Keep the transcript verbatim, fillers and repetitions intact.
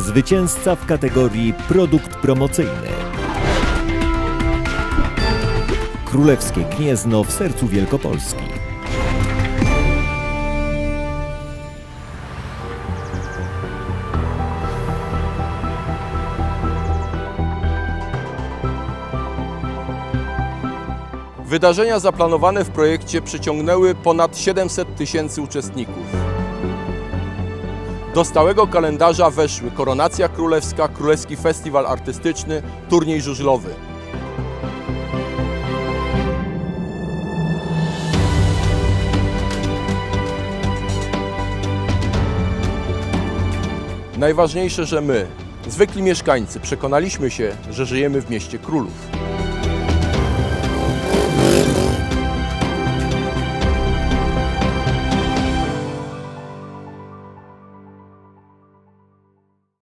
Zwycięzca w kategorii Produkt promocyjny. Królewskie Gniezno w sercu Wielkopolski. Wydarzenia zaplanowane w projekcie przyciągnęły ponad siedemset tysięcy uczestników. Do stałego kalendarza weszły Koronacja Królewska, Królewski Festiwal Artystyczny, turniej żużlowy. Najważniejsze, że my, zwykli mieszkańcy, przekonaliśmy się, że żyjemy w mieście królów.